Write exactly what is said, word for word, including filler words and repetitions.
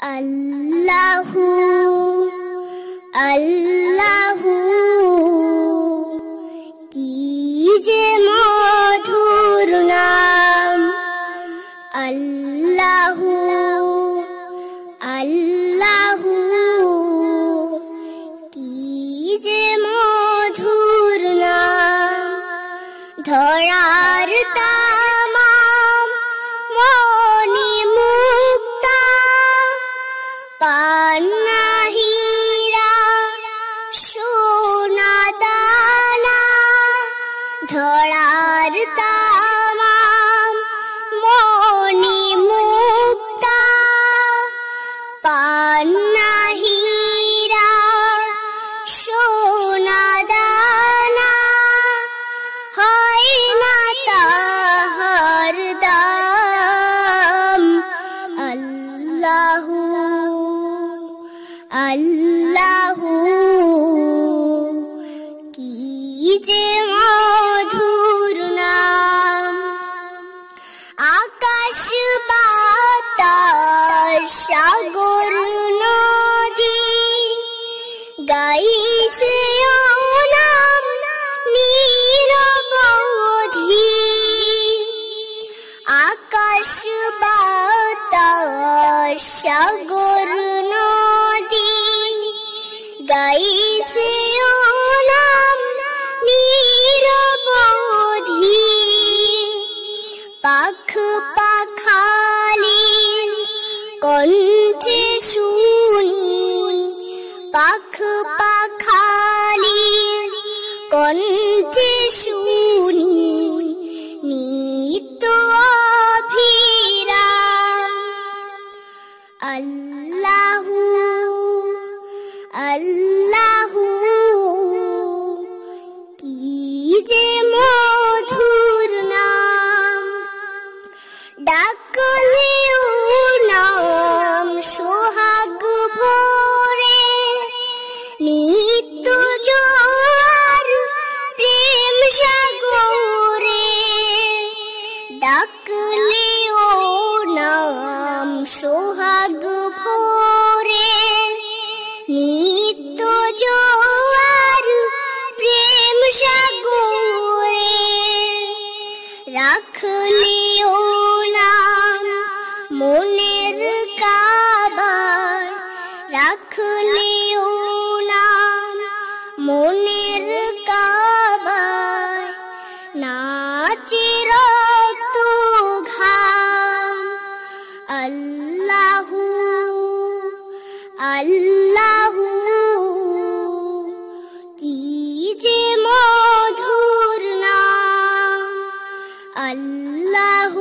আল্লাহু আল্লাহু কি যে মধুর নাম। আল্লাহু আল্লাহু কি যে মধুর নাম। ধরার তামাম মনি মুক্তা পান্না হীরা সোনা দানা। ধরার তামাম মনি মুক্তা পান্না হীরা সোনা দানা। হয় না তাহার দাম। আল্লাহু আল্লাহু কি যে মধুর নাম। আকাশ বাতাস সাগর নদী গাইছে ও নাম নিরবধি। আকাশ বাতাস সাগর নদী গাইছে ও নাম নিরবধি। পাখ পাখালি কণ্ঠে শুনি। পাখ পাখালি কণ্ঠে শুনি নিত্য অভিরাম। আল্লাহু আল্লাহু কি যে মধুর নাম। ডাকলেও নাম সোহাগ ভরে নিত্য জোয়ার প্রেম সাগরে। ডাকলেও নাম সোহাগ ভরে নিত্য জোয়ার প্রেম সাগরে। রাখলেও নাম মনের কাবায়। রাখলেও নাম মনের কাবায় নাচে রক্ত ঘাম। আল্লাহু আল্লাহু কি যে মধুর নাম। আল্লাহু